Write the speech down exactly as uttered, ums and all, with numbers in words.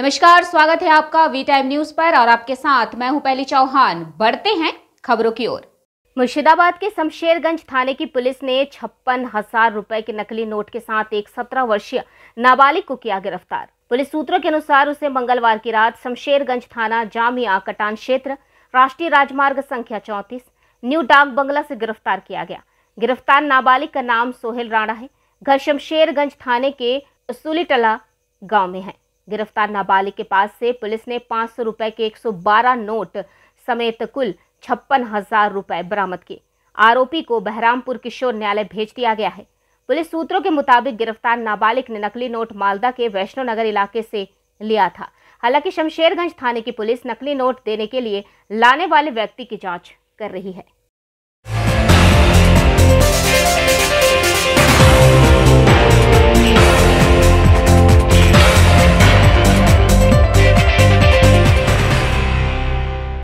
नमस्कार, स्वागत है आपका वी टाइम न्यूज पर और आपके साथ मैं हूं पहली चौहान। बढ़ते हैं खबरों की ओर। मुर्शिदाबाद के शमशेरगंज थाने की पुलिस ने छप्पन हजार रुपए के नकली नोट के साथ एक सत्रह वर्षीय नाबालिग को किया गिरफ्तार। पुलिस सूत्रों के अनुसार उसे मंगलवार की रात शमशेरगंज थाना जामिया कटान क्षेत्र राष्ट्रीय राजमार्ग संख्या चौंतीस न्यू डाक बंगला से गिरफ्तार किया गया। गिरफ्तार नाबालिग का नाम सोहेल राणा है। घर शमशेरगंज थाने के सुलीटला गांव में है। गिरफ्तार नाबालिग के पास से पुलिस ने पाँच सौ रुपए के एक सौ बारह नोट समेत कुल छप्पन हजार रुपए बरामद किए। आरोपी को बहरामपुर किशोर न्यायालय भेज दिया गया है। पुलिस सूत्रों के मुताबिक गिरफ्तार नाबालिग ने नकली नोट मालदा के वैष्णो नगर इलाके से लिया था। हालांकि शमशेरगंज थाने की पुलिस नकली नोट देने के लिए लाने वाले व्यक्ति की जांच कर रही है।